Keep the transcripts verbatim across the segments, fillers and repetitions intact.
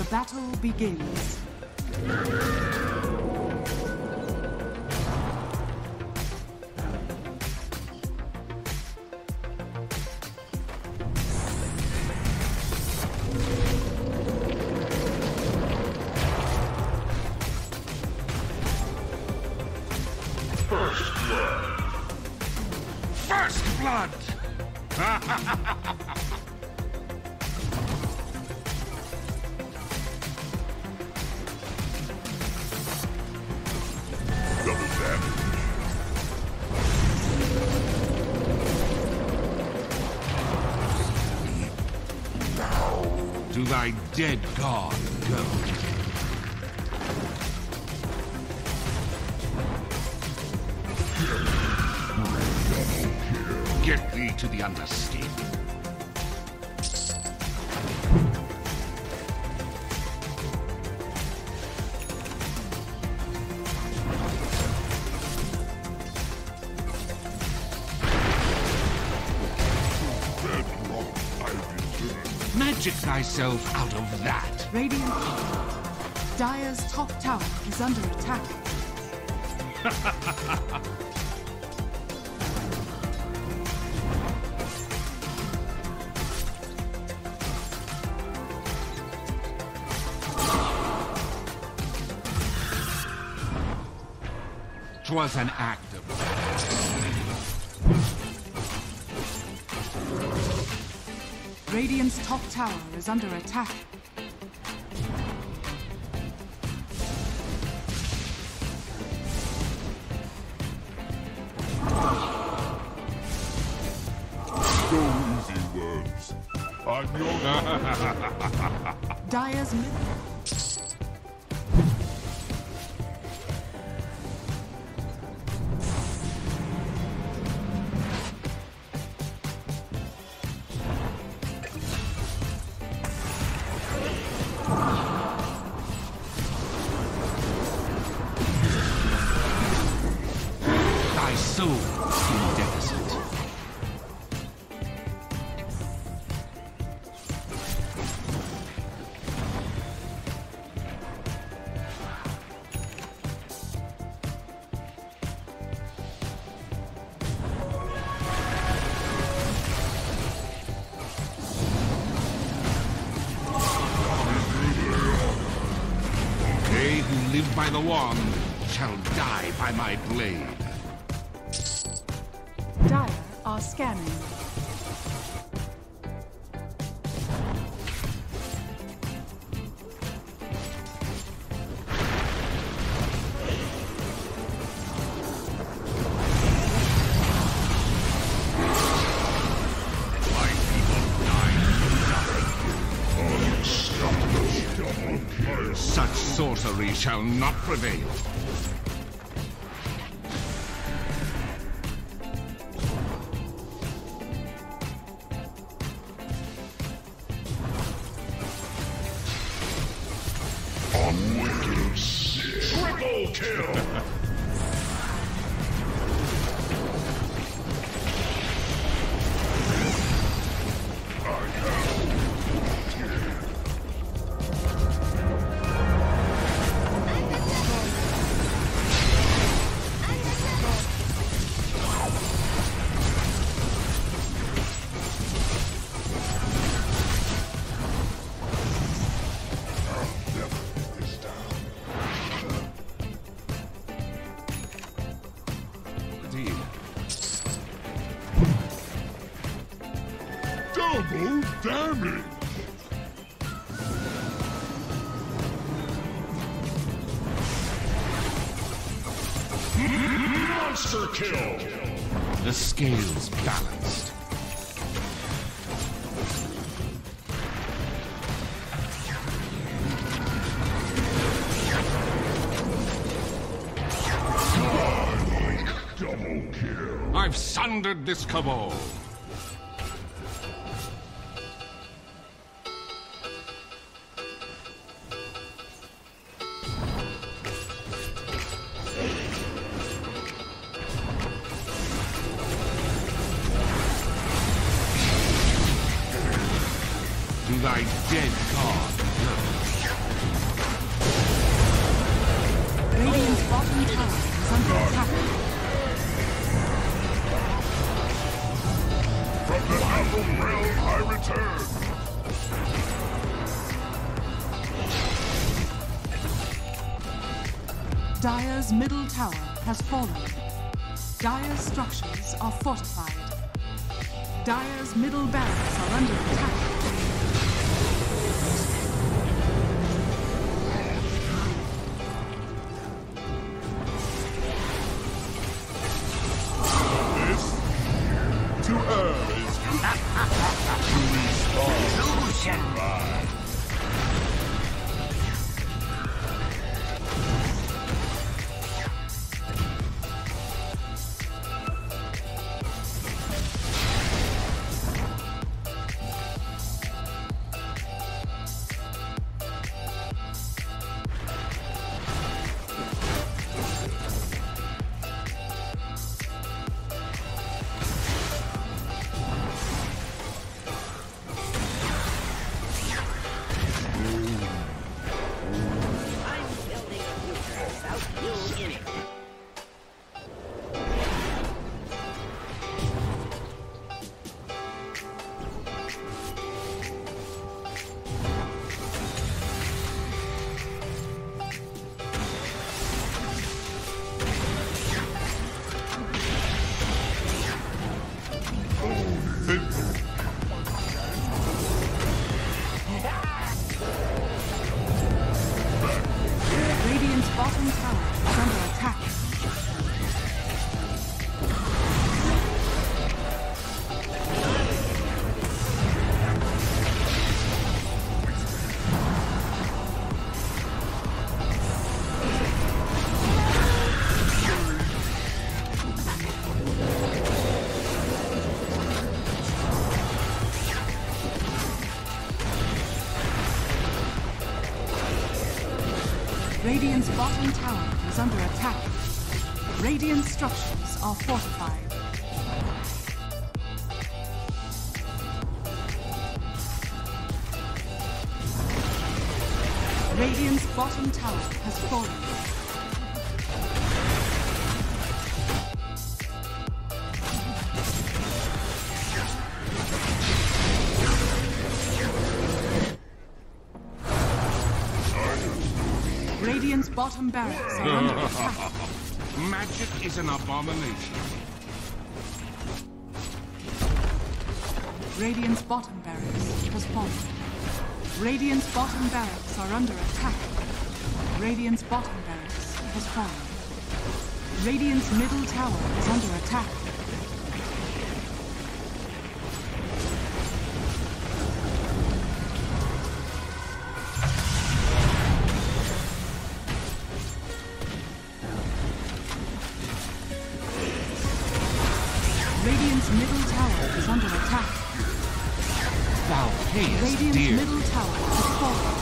The battle begins. First blood. First blood! Double damage. Now. To thy dead god go. Get thee to the underscape. Magic thyself out of that. Radiant. Dire's top tower is under attack. Twas an act of... Radiant's top tower is under attack. Go easy, worms. I'm your... Dire's mid... Thy soul in deficit. They who live by the wand shall die by my blade. Dire are scanning. My people die unstoppable. Such sorcery shall not prevail. Wicked sick. Triple kill! I have... Double damage! Monster kill! The scales balanced. Godlike double kill. I've sundered this cabal. To thy dead god go. bottom tower is under attack. From the Apple Realm I return! Dire's middle tower has fallen. Dire's structures are fortified. Dire's middle barracks are under attack. This to err is to respond. Radiant's bottom tower is under attack. Radiant's bottom tower is under attack. Radiant structures are fortified. Radiant's bottom tower has fallen. Radiant's bottom barracks are under attack. Magic is an abomination. Radiant's bottom barracks has fallen. Radiant's bottom barracks are under attack. Radiant's bottom barracks has fallen. Radiant's middle tower is under attack. Radiant's middle tower is under attack. Thou payest Radiant's dear. middle tower has fallen.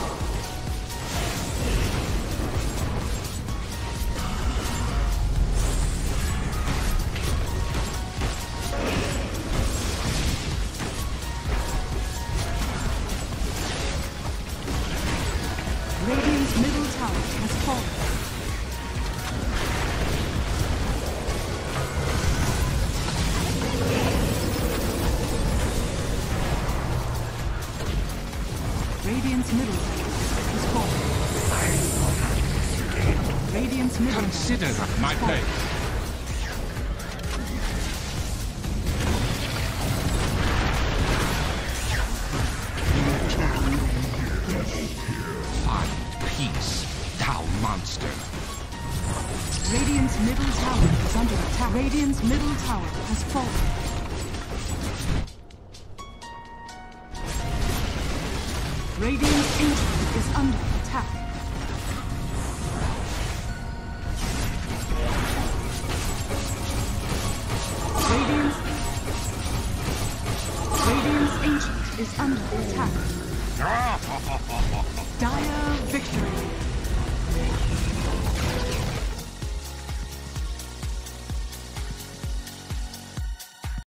Radiant's middle tower has fallen. Radiant's middle tower is fallen. Radiant's middle Consider tower has my fallen. fate. Find peace, thou monster. Radiant's middle tower is under attack. Radiant's middle tower has fallen. Radiant's ancient is under attack. Radiant's Radiant's ancient is under attack. Dire victory.